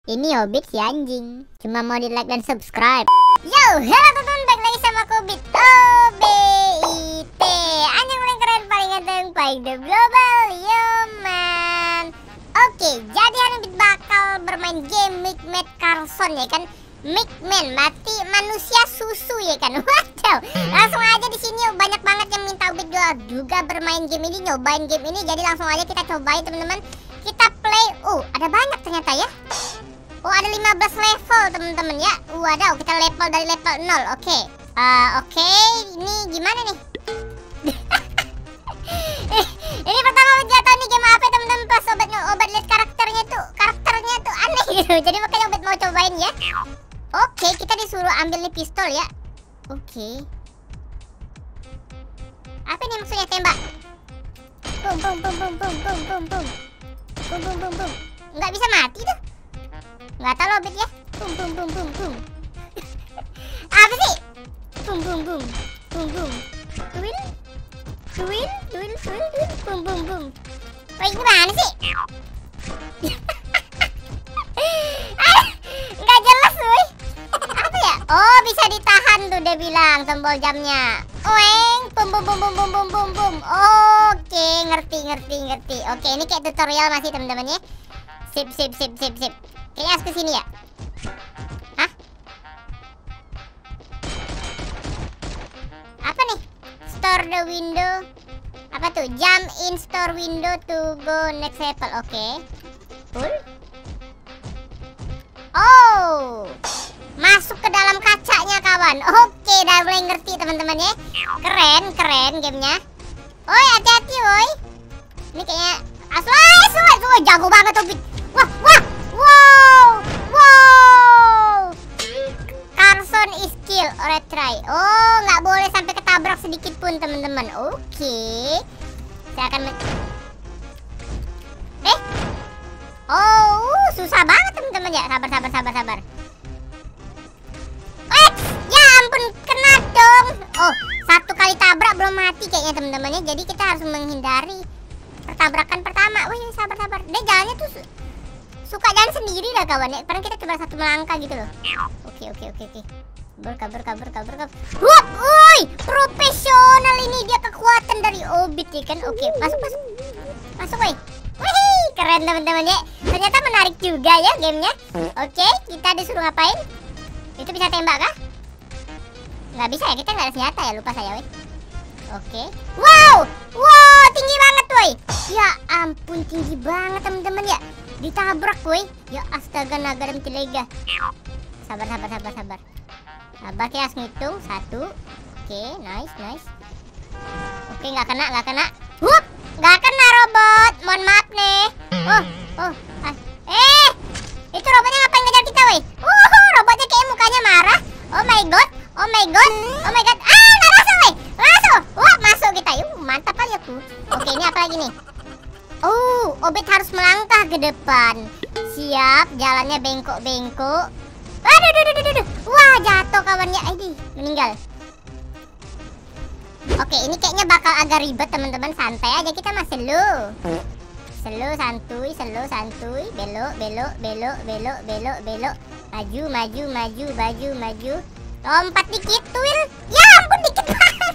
Ini Obit si anjing. Cuma mau di like dan subscribe. Yo, halo teman-teman, balik lagi sama Obit. OBIT. Anjing paling keren, paling ganteng, paling the global, yo man. Oke, jadi hari ini bakal bermain game Milkman Karlson ya kan. Milkman, berarti manusia susu ya kan. Waduh, langsung aja di sini banyak banget yang minta Obit juga bermain game ini, nyobain game ini. Jadi langsung aja kita cobain teman-teman. Kita play. Ada banyak ternyata ya. Ada 15 level teman-teman ya. Waduh, kita level dari level 0. Oke. Oke, ini gimana nih? Ini pertama jatuh nih game apa teman-teman. Pas Obit lihat karakternya tuh aneh gitu. Jadi makanya Obit mau cobain ya. Oke, kita disuruh ambil nih pistol ya. Oke. Apa nih maksudnya tembak? Bum bum bum bum bum bum bum bum. Bum bum bum bum. Nggak bisa mati tuh. Nggak tahu Obit ya. Bum bum bum bum bum. Apa sih? Bum bum bum bum bum. Duil. Bum bum bum. Wah, gimana sih? Nggak jelas woi. Apa ya? Oh, bisa ditahan tuh dia bilang tombol jamnya. Oeng, bum bum bum bum bum bum bum bum. Oke, ngerti. Oke, ini kayak tutorial masih teman-teman ya. Sip. Kayaknya harus kesini ya. Hah? Apa nih? Store the window. Apa tuh? Jump in store window to go next level. Oke. Cool. Oh, masuk ke dalam kacanya kawan. Oke, udah mulai ngerti teman-teman ya. Keren gamenya. Oi, hati-hati woi. Ini kayaknya asli jago banget Obit. Wow. Karlson is kill or try. Oh, nggak boleh sampai ketabrak sedikit pun teman-teman. Oke. Saya akan susah banget teman-teman ya. Sabar. Ya ampun, kena dong. Oh, satu kali tabrak belum mati kayaknya teman-teman ya. Jadi kita harus menghindari pertabrakan pertama. Wih, sabar. Dia jalannya tuh suka jalan sendiri lah kawan ya. Padahal kita cuma satu melangkah gitu loh. Oke. Kabur. Woi, profesional ini dia, kekuatan dari Obit ya kan. Oke, masuk woi. Wih, keren teman-teman ya. Ternyata menarik juga ya gamenya. Oke, kita disuruh ngapain? Itu bisa tembak kah? Nggak bisa ya, kita nggak ada senjata ya, lupa saya woi. Oke. Wow, tinggi banget woi. Ya ampun, tinggi banget teman-teman ya. Ditabrak woi. Ya astaga, naga dan telega. Sabar. Sabar, kita harus ngitung. 1. Oke, nice. Oke, nggak kena. Hup, nggak kena robot. Mohon maaf nih. Itu robotnya ngapain ngejar kita woi? Robotnya kayak mukanya marah. Oh my god. Nggak masuk woi. Masuk kita. Mantap kali aku. Oke, ini apa lagi nih? Obit harus melangkah ke depan. Siap, jalannya bengkok-bengkok. Waduh. Wah, jatuh kawannya. Meninggal. Oke, ini kayaknya bakal agak ribet teman-teman. Santai aja, kita mah slow, santuy. Belok. Maju. Lompat dikit, tuil. Ya ampun, dikit banget.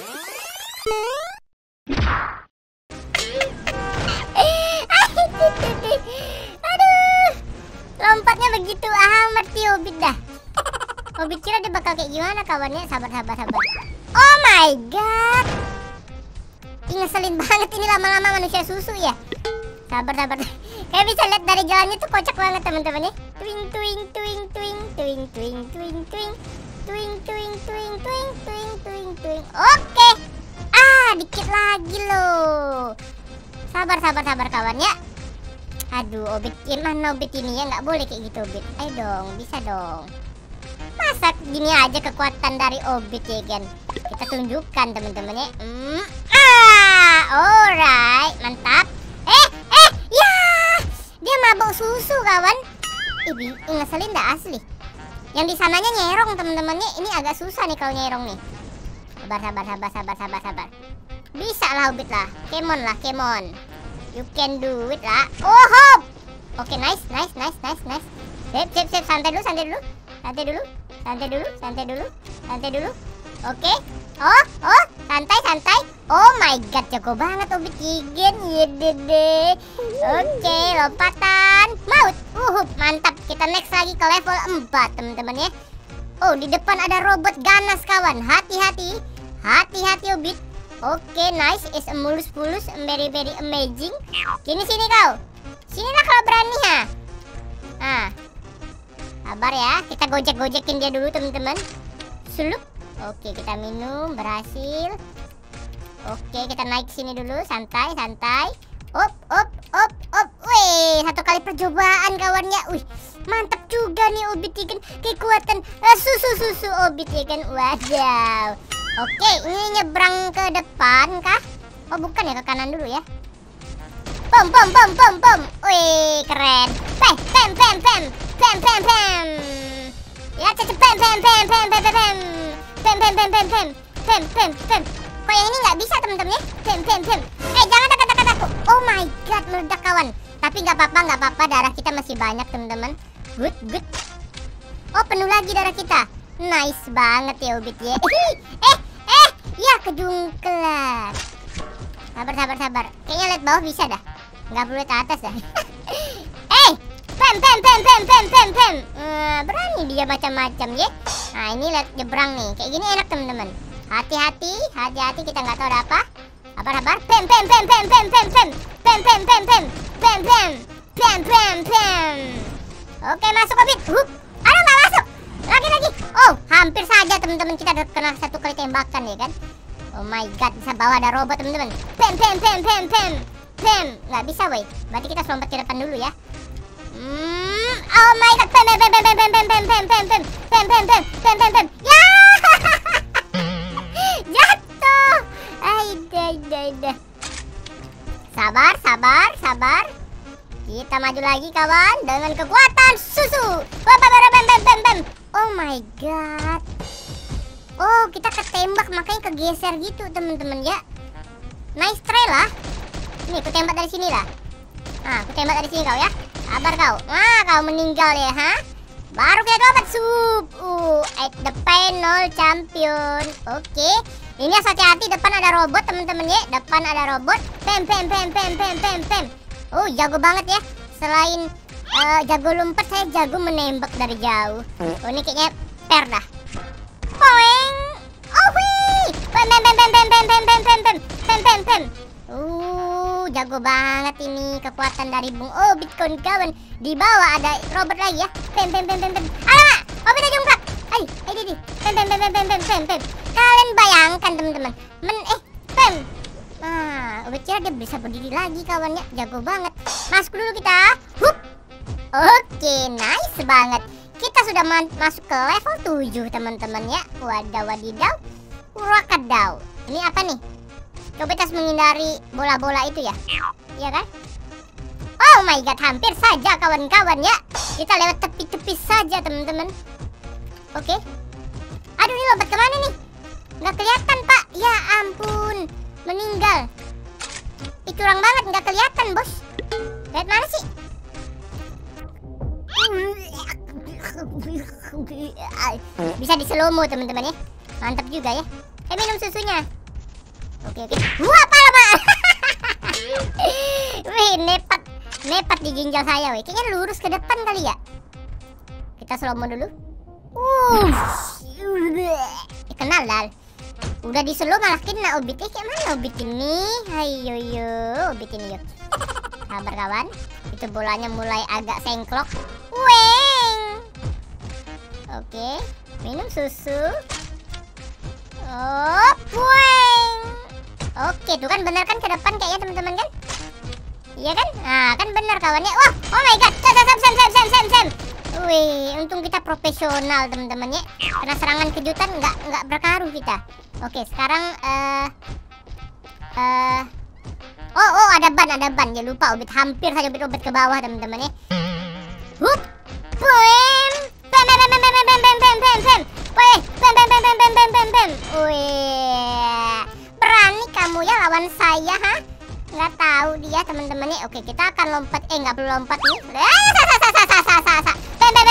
Aduh, lompatnya begitu amat sih Obit dah. Obit kira dia bakal kayak gimana kawannya. Sabar. Oh my god, ngeselin banget ini lama-lama manusia susu ya. Sabar. Kayak bisa lihat dari jalannya tuh kocak banget teman-teman ya. Twing. Oke. Dikit lagi loh. Sabar kawan ya. Aduh, Obit, gimana Obit ini ya? Nggak boleh kayak gitu Obit. Ayo dong, bisa dong. Masa gini aja kekuatan dari Obit ya kan? Kita tunjukkan teman-teman ya. Alright, mantap. Ya, dia mabuk susu kawan. Ngeselin dah asli. Yang di sananya nyerong teman-temannya. Ini agak susah nih kalau nyerong nih. Sabar. Bisa lah Obit lah. Come on. You can do it lah. Hop. Oke, nice. Sip, santai dulu. Oke. Oh, santai. Oh my god, jago banget Obit Kigen. Yedede. Oke, lompatan maut. Mantap. Kita next lagi ke level 4, teman-teman ya. Oh, di depan ada robot ganas, kawan. Hati-hati Obit. Oke, nice. Is a mulus, very amazing. Sini kau. Sinilah kalau berani ha. Sabar ya. Kita gojek-gojekin dia dulu, teman-teman. Sulup. Oke, kita minum, berhasil. Oke, kita naik sini dulu, santai. Op. Wih, 1 kali percobaan kawannya. Wih, mantap juga nih Obit ya kan. Kekuatan susu Obit ya kan. Wadaw. Oke, ini nyebrang ke depan kah? Oh, bukan ya, ke kanan dulu ya. Pom. Wih, keren. Pem. Ya, pem. Kok yang ini nggak bisa, temen-temen ya? Pem. Jangan dekat aku. Oh my god, meledak kawan. Tapi nggak apa-apa, darah kita masih banyak, temen-temen. Good. Oh, penuh lagi darah kita. Nice banget ya Obit ya. Ya kedungkelan. Sabar. Kayaknya lihat bawah bisa dah. Nggak perlu lihat atas dah. Pem. Berani dia macam-macam ya. Nah, ini lihat nyebrang nih. Kayak gini enak, temen-temen. Hati-hati, kita nggak tahu ada apa. Sabar. Pem. Oke, masuk Obit. Aduh, nggak masuk. Lagi. Oh, hampir saja teman-teman, kita udah kena 1 kali tembakan ya kan. Oh my god, bisa bawa ada robot, teman-teman. Pem. Nggak bisa, woi. Berarti kita lompat ke depan dulu ya. Oh my god, pem. Ya. Jatuh. Aida. Sabar. Kita maju lagi kawan dengan kekuatan susu. Pem. Oh my god. Oh, kita ketembak makanya kegeser gitu, teman-teman ya. Nice try lah. Nih, aku tembak dari sini lah. Aku tembak dari sini kau ya. Sabar kau. Kau meninggal ya, ha? Baru kita dapat sup. At the final champion. Oke. Ini hati-hati, depan ada robot, teman-teman ya. Depan ada robot. Pem. Oh, jago banget ya. Selain jago lompat, saya jago menembak dari jauh. Oh, ini kayaknya per dah. Poeng. Oh, wih. Pem. Jago banget ini kekuatan dari Bung Obit, kawan. Di bawah ada robot lagi ya. Pem. Alamak, Obit aja jungkrak. Pem. Kalian bayangkan, teman-teman. Pem. Obit kira dia bisa berdiri lagi, kawannya. Jago banget. Masuk dulu kita. Oke, nice banget. Kita sudah masuk ke level 7, teman-teman ya. Wadidaw. Rakadaw. Ini apa nih? Coba kita harus menghindari bola-bola itu ya. Iya kan? Oh my god, hampir saja kawan-kawan ya. Kita lewat tepi-tepi saja, teman-teman. Oke. Aduh, ini lompat kemana nih? Nggak kelihatan, Pak. Ya ampun, meninggal. Itu curang banget, nggak kelihatan, bos. Lihat mana sih? Bisa di slow mo, teman-teman ya. Mantap juga ya. Minum susunya. Oke. Wah, apa lah, Pak? Wih, nepat di ginjal saya, wih. Kayaknya lurus ke depan kali ya. Kita slow mo dulu. Kenal Lal. Udah di slow malah kena Obit. Kayak mana Obit ini? Ayo, Obit ini yuk. Sabar kawan. Itu bolanya mulai agak sengklok. Weng. Oke, minum susu. Oh, weng. Oke, tuh kan bener kan ke depan kayaknya, teman-teman kan? Iya kan? Nah, kan bener kawannya. Wah, oh my god. Sam. Wih, untung kita profesional, teman-teman ya. Karena serangan kejutan nggak berkaruh kita. Oke, sekarang oh, ada ban. Ya lupa, Obit hampir saja Obit ke bawah, teman-teman ya. Hup. Pem. Wih. Berani kamu ya lawan saya, ha? Nggak tahu dia, teman-teman ya. Oke, kita akan lompat. Nggak perlu lompat nih.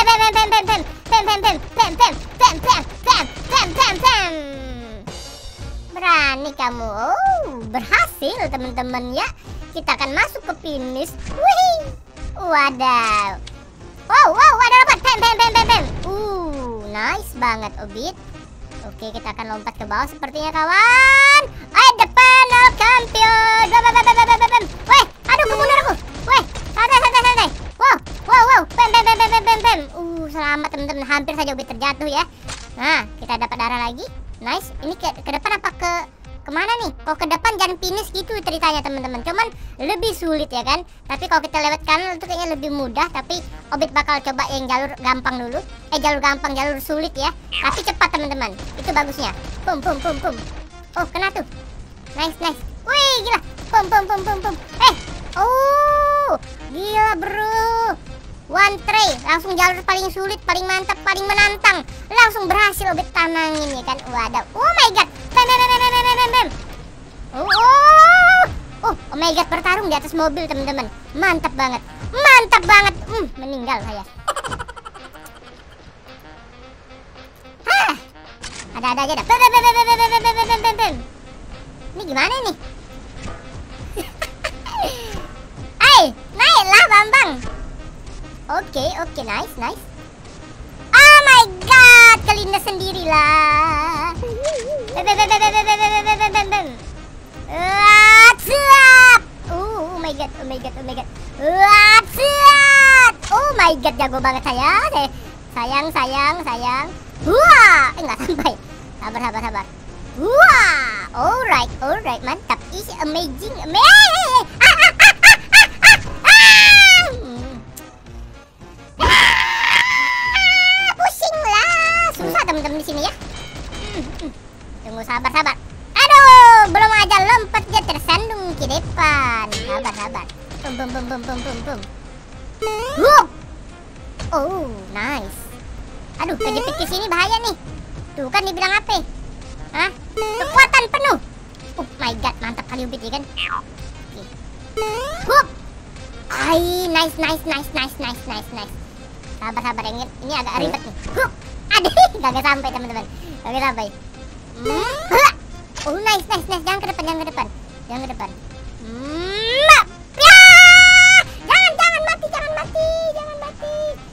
berhasil teman-teman ya. Kita akan masuk ke finish. Wih. Wadaw. Wow, ada lompat. Bam. Nice banget Obit. Oke, kita akan lompat ke bawah sepertinya kawan. Depan champion. Weh, aduh kemundur aku. Weh, santai. Wow. Bam. Selamat teman-teman. Hampir saja Obit terjatuh ya. Nah, kita dapat darah lagi. Nice. Ini ke depan apa kemana nih? Kalau ke depan jangan finish gitu ceritanya teman-teman. Cuman lebih sulit ya kan. Tapi kalau kita lewat kanan itu kayaknya lebih mudah. Tapi Obit bakal coba yang jalur gampang dulu. Jalur gampang, jalur sulit ya. Tapi cepat teman-teman. Itu bagusnya. Pum. Oh, kena tuh. Nice. Wih, gila. Pum. Gila bro. One tray, langsung jalur paling sulit, paling mantap, paling menantang. Langsung berhasil Obit tanangin ya kan. Waduh. Oh my god. Bam. Oh my god, bertarung di atas mobil teman-teman. Mantap banget. Meninggal saya. Ada aja dah. Bam. Ini gimana nih? Naiklah Bambang. Oke, nice. Oh my god, kelindas sendirilah. Siap. Oh my god. Oh my god, jago banget saya. Sayang. Wah, enggak sampai. Sabar. Wah, alright, mantap. Is amazing. Teman-teman di sini ya. Tunggu sabar. Aduh, belum aja lompat dia tersandung ke depan. Sabar. Bum. Oh, nice. Aduh, kejepit ke sini bahaya nih. Tuh kan dibilang apa? Hah? Kekuatan penuh. Oh my god, mantap kali Obit ya kan. Oke. Nice. Sabar ini agak ribet nih. Aduh, gak sampai teman-teman. Oh nice. Jangan ke depan. Jangan mati.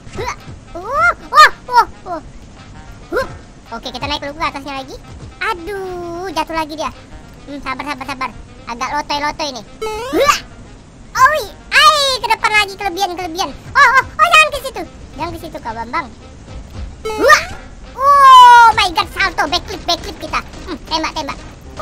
Oke, kita naik dulu ke atasnya lagi. Aduh, jatuh lagi dia. Sabar. Agak lotoy nih. Ke depan lagi, kelebihan. Oh, jangan ke situ Kak Bambang. Oh my god, salto, backflip kita. Tembak.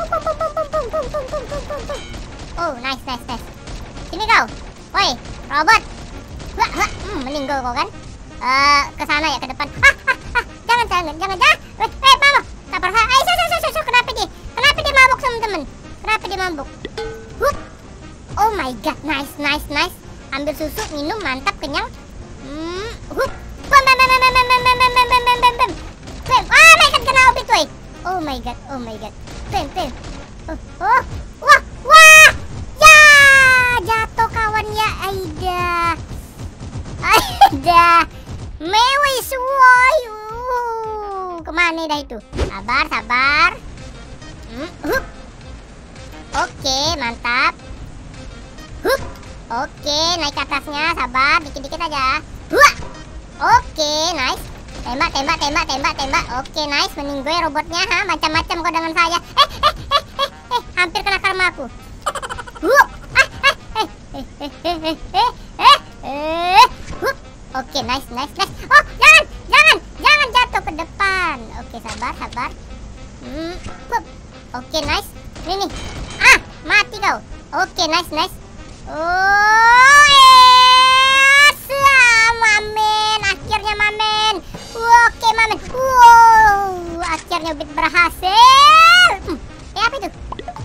Oh, nice. Sini kau. Woi, robot. Meninggal kau kan? Ke sana ya, ke depan. Jangan. Mama. Sabar. Susu. Kenapa dia mabuk teman-teman? Kenapa dia mabuk? Oh my god, nice. Ambil susu, minum, mantap, kenyang. My god, kena Obit woy. Oh my god. Pem. Wah. Ya, jatuh kawan ya. Aida. Mewis woy. Kemana dah itu? Sabar. Oke, mantap. Oke, naik ke atasnya. Sabar, dikit-dikit aja. Oke, nice. Tembak. Oke, nice. Meninggoy robotnya, macam-macam kau dengan saya. Hampir kena karma aku. Oke, nice. Oh, jangan jatuh ke depan. Oke, sabar. Oke, nice. Ini nih. Mati kau. Oke, nice. Mamen, akhirnya Mamen. Oke, Mamen. Wow, akhirnya Obit berhasil. Apa itu?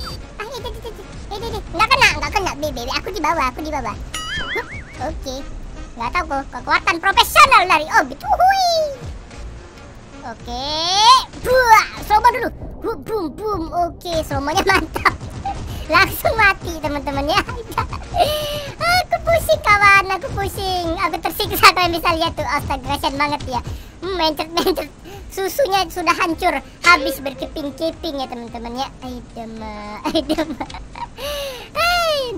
Enggak kena, Bebe. Aku di bawah. Oke. Enggak tahu kok, kekuatan profesional dari Obit. Oke. Slow dulu. Boom. Oke, slow-nya mantap. Langsung mati teman-teman ya. Aku pusing kawan, aku tersiksa. Kalian bisa lihat tuh, astaga, kasihan banget ya. Mencet susunya sudah hancur, habis berkeping-keping ya teman-teman ya. Aida mah.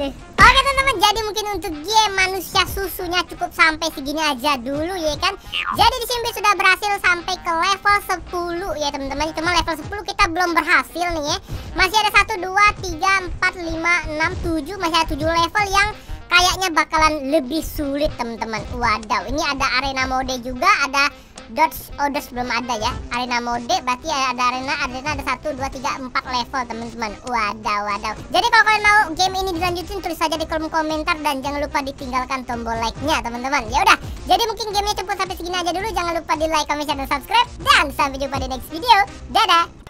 Aduh. Oke teman-teman, jadi mungkin untuk game manusia susunya cukup sampai segini aja dulu ya kan. Jadi di sini sudah berhasil sampai ke level 10 ya teman-teman. Cuma level 10 kita belum berhasil nih ya. Masih ada 1 2 3 4 5 6 7, masih ada 7 level yang kayaknya bakalan lebih sulit teman-teman. Wadaw, ini ada arena mode juga, ada Dodge Odos belum ada ya. Arena mode berarti ada arena ada 1 2 3 4 level teman-teman. Wadaw. Jadi kalau kalian mau game ini dilanjutin, tulis saja di kolom komentar dan jangan lupa ditinggalkan tombol like-nya teman-teman. Ya udah. Jadi mungkin gamenya cukup sampai segini aja dulu. Jangan lupa di like, comment, share, dan subscribe, dan sampai jumpa di next video. Dadah.